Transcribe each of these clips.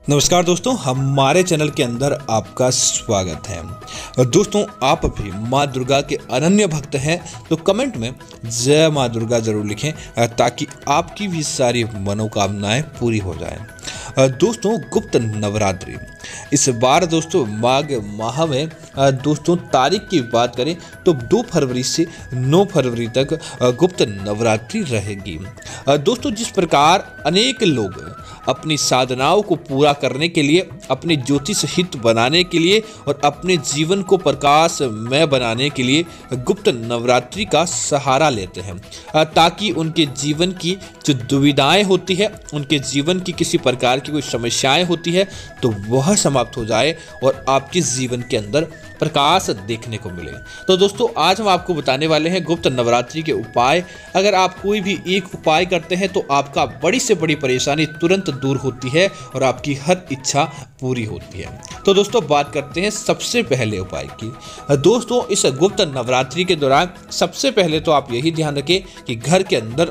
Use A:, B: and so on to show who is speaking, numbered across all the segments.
A: नमस्कार दोस्तों, हमारे चैनल के अंदर आपका स्वागत है। दोस्तों, आप भी माँ दुर्गा के अनन्य भक्त हैं तो कमेंट में जय माँ दुर्गा जरूर लिखें ताकि आपकी भी सारी मनोकामनाएं पूरी हो जाएं। दोस्तों, गुप्त नवरात्रि इस बार दोस्तों माघ माह में दोस्तों तारीख की बात करें तो 2 फरवरी से 9 फरवरी तक गुप्त नवरात्रि रहेगी। दोस्तों, जिस प्रकार अनेक लोग अपनी साधनाओं को पूरा करने के लिए, अपने ज्योतिष हित बनाने के लिए और अपने जीवन को प्रकाशमय बनाने के लिए गुप्त नवरात्रि का सहारा लेते हैं ताकि उनके जीवन की जो दुविधाएं होती है, उनके जीवन की किसी प्रकार की कोई समस्याएं होती है तो वह समाप्त हो जाए और आपके जीवन के अंदर प्रकाश देखने को मिले। तो दोस्तों, आज हम आपको बताने वाले हैं गुप्त नवरात्रि के उपाय। अगर आप कोई भी एक उपाय करते हैं तो आपका बड़ी से बड़ी परेशानी तुरंत दूर होती है और आपकी हर इच्छा पूरी होती है। तो दोस्तों, बात करते हैं सबसे पहले उपाय की। दोस्तों, इस गुप्त नवरात्रि के दौरान सबसे पहले तो आप यही ध्यान रखें कि घर के अंदर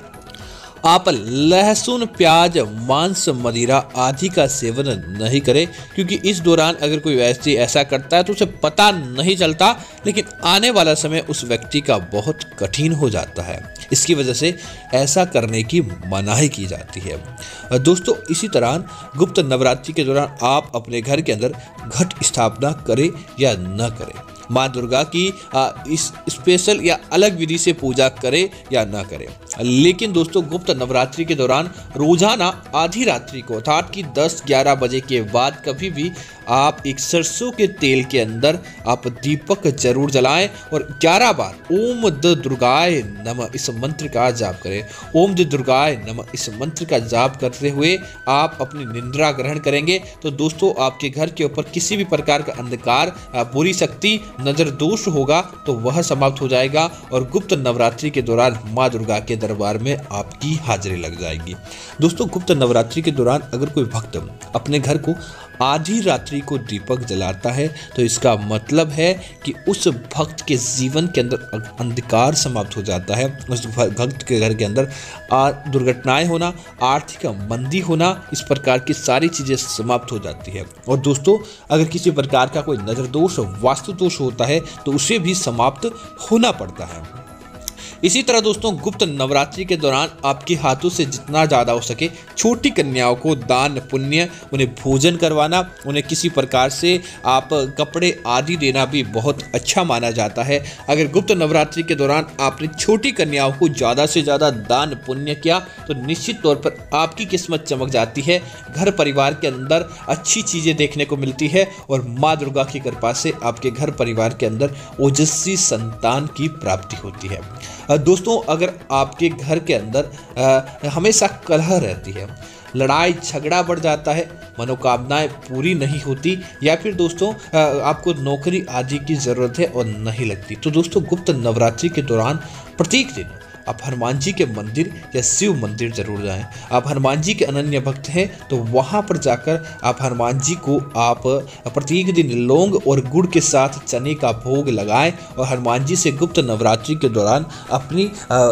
A: आप लहसुन, प्याज, मांस, मदिरा आदि का सेवन नहीं करें, क्योंकि इस दौरान अगर कोई व्यक्ति ऐसा करता है तो उसे पता नहीं चलता, लेकिन आने वाला समय उस व्यक्ति का बहुत कठिन हो जाता है। इसकी वजह से ऐसा करने की मनाही की जाती है। दोस्तों, इसी तरह गुप्त नवरात्रि के दौरान आप अपने घर के अंदर घट स्थापना करें या न करें, माँ दुर्गा की इस स्पेशल या अलग विधि से पूजा करें या ना करें, लेकिन दोस्तों गुप्त नवरात्रि के दौरान रोजाना आधी रात्रि को अर्थात कि 10-11 बजे के बाद कभी भी आप एक सरसों के तेल के अंदर आप दीपक जरूर जलाएं और 11 बार ओम द दुर्गाय नमः इस मंत्र का जाप करें। ओम द दुर्गाय नमः इस मंत्र का जाप करते हुए आप अपनी निद्रा ग्रहण करेंगे तो दोस्तों आपके घर के ऊपर किसी भी प्रकार का अंधकार, बुरी शक्ति, नजर दोष होगा तो वह समाप्त हो जाएगा और गुप्त नवरात्रि के दौरान माँ दुर्गा के दरबार में आपकी हाजिरी लग जाएगी। दोस्तों, गुप्त नवरात्रि के दौरान अगर कोई भक्त अपने घर को आधी रात्रि को दीपक जलाता है तो इसका मतलब है कि उस भक्त के जीवन के अंदर अंधकार समाप्त हो जाता है। उस भक्त के घर के अंदर दुर्घटनाएं होना, आर्थिक मंदी होना, इस प्रकार की सारी चीज़ें समाप्त हो जाती है। और दोस्तों, अगर किसी प्रकार का कोई नजर दोष, वास्तु दोष होता है तो उसे भी समाप्त होना पड़ता है। इसी तरह दोस्तों, गुप्त नवरात्रि के दौरान आपके हाथों से जितना ज़्यादा हो सके छोटी कन्याओं को दान पुण्य, उन्हें भोजन करवाना, उन्हें किसी प्रकार से आप कपड़े आदि देना भी बहुत अच्छा माना जाता है। अगर गुप्त नवरात्रि के दौरान आपने छोटी कन्याओं को ज़्यादा से ज़्यादा दान पुण्य किया तो निश्चित तौर पर आपकी किस्मत चमक जाती है, घर परिवार के अंदर अच्छी चीज़ें देखने को मिलती है और माँ दुर्गा की कृपा से आपके घर परिवार के अंदर ओजस्वी संतान की प्राप्ति होती है। दोस्तों, अगर आपके घर के अंदर हमेशा कलह रहती है, लड़ाई झगड़ा बढ़ जाता है, मनोकामनाएं पूरी नहीं होती या फिर दोस्तों आपको नौकरी आदि की ज़रूरत है और नहीं लगती, तो दोस्तों गुप्त नवरात्रि के दौरान प्रत्येक दिन आप हनुमान जी के मंदिर या शिव मंदिर जरूर जाएं। आप हनुमान जी के अनन्य भक्त हैं तो वहां पर जाकर आप हनुमान जी को आप प्रत्येक दिन लौंग और गुड़ के साथ चने का भोग लगाएं और हनुमान जी से गुप्त नवरात्रि के दौरान अपनी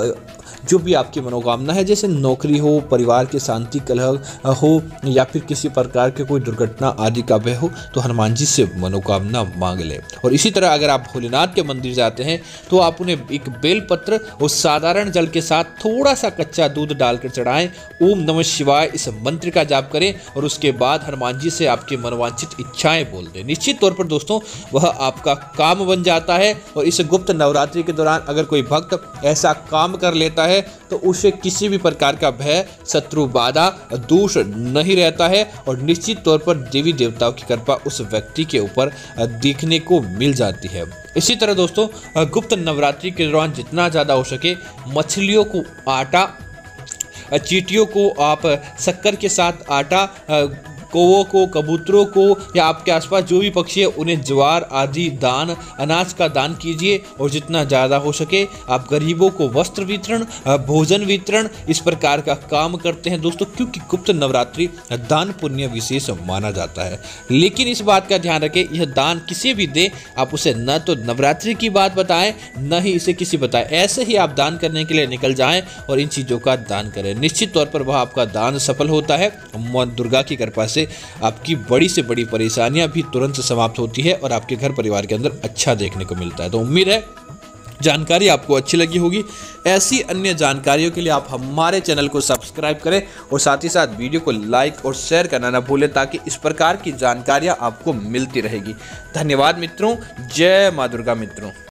A: जो भी आपकी मनोकामना है, जैसे नौकरी हो, परिवार के शांति कलह हो या फिर किसी प्रकार के कोई दुर्घटना आदि का भय हो, तो हनुमान जी से मनोकामना मांग ले। और इसी तरह अगर आप भोलेनाथ के मंदिर जाते हैं तो आप उन्हें एक बेलपत्र और साधारण जल के साथ थोड़ा सा कच्चा दूध डालकर चढ़ाएं, ओम नमः शिवाय इस मंत्र का जाप करें और उसके बाद हनुमान जी से आपकी मनोवांछित इच्छाएं बोल दें। निश्चित तौर पर दोस्तों वह आपका काम बन जाता है। और इस गुप्त नवरात्रि के दौरान अगर कोई भक्त ऐसा काम कर लेता है तो उसे किसी भी प्रकार का भय, शत्रु, बाधा, दोष नहीं रहता है और निश्चित तौर पर देवी देवताओं की कृपा उस व्यक्ति के ऊपर देखने को मिल जाती है। इसी तरह दोस्तों, गुप्त नवरात्रि के दौरान जितना ज़्यादा हो सके मछलियों को आटा, चींटियों को आप शक्कर के साथ आटा, कौवों को, कबूतरों को या आपके आसपास जो भी पक्षी है उन्हें ज्वार आदि दान, अनाज का दान कीजिए। और जितना ज़्यादा हो सके आप गरीबों को वस्त्र वितरण, भोजन वितरण, इस प्रकार का काम करते हैं दोस्तों, क्योंकि गुप्त नवरात्रि दान पुण्य विशेष माना जाता है। लेकिन इस बात का ध्यान रखें, यह दान किसी भी दे, आप उसे न तो नवरात्रि की बात बताएं न ही इसे किसी बताएं, ऐसे ही आप दान करने के लिए निकल जाएं और इन चीज़ों का दान करें। निश्चित तौर पर वह आपका दान सफल होता है, मां दुर्गा की कृपा से से आपकी बड़ी से बड़ी परेशानियां भी तुरंत समाप्त होती है और आपके घर परिवार के अंदर अच्छा देखने को मिलता है। तो उम्मीद है जानकारी आपको अच्छी लगी होगी। ऐसी अन्य जानकारियों के लिए आप हमारे चैनल को सब्सक्राइब करें और साथ ही साथ वीडियो को लाइक और शेयर करना ना भूलें, ताकि इस प्रकार की जानकारियां आपको मिलती रहेगी। धन्यवाद मित्रों। जय मां दुर्गा मित्रों।